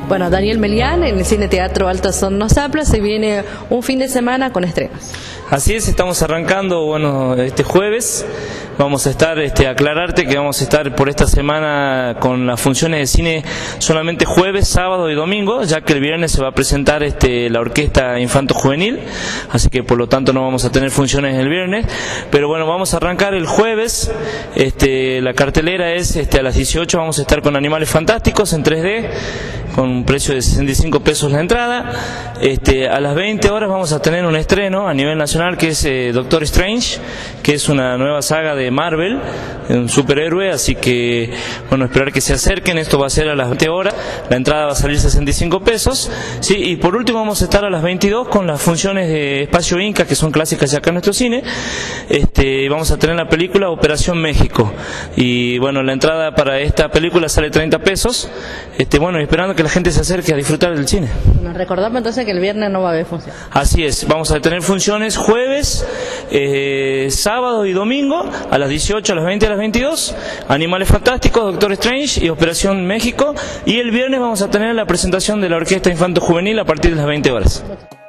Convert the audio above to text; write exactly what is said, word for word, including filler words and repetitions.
Bueno, Daniel Melián, en el Cine Teatro Alto Horno Zapla se viene un fin de semana con estrenos. Así es, estamos arrancando, bueno, este jueves. Vamos a estar, este, aclararte que vamos a estar por esta semana con las funciones de cine solamente jueves, sábado y domingo, ya que el viernes se va a presentar este, la orquesta Infanto Juvenil, así que por lo tanto no vamos a tener funciones el viernes, pero bueno, vamos a arrancar el jueves. Este, la cartelera es este, a las dieciocho vamos a estar con Animales Fantásticos en tres D, con un precio de sesenta y cinco pesos la entrada. Este, a las veinte horas vamos a tener un estreno a nivel nacional que es eh, Doctor Strange, que es una nueva saga de Marvel, un superhéroe, así que bueno, esperar que se acerquen. Esto va a ser a las veinte horas, la entrada va a salir sesenta y cinco pesos, ¿sí? Y por último vamos a estar a las veintidós con las funciones de Espacio Inca, que son clásicas ya acá en nuestro cine. Este, vamos a tener la película Operación México, y bueno, la entrada para esta película sale treinta pesos, este, bueno, esperando que la gente se acerque a disfrutar del cine. Nos recordamos entonces que el viernes no va a haber función. Así es, vamos a tener funciones jueves, eh, sábado y domingo a las dieciocho, a las veinte, a las veintidós, Animales Fantásticos, Doctor Strange y Operación México, y el viernes vamos a tener la presentación de la Orquesta Infanto Juvenil a partir de las veinte horas.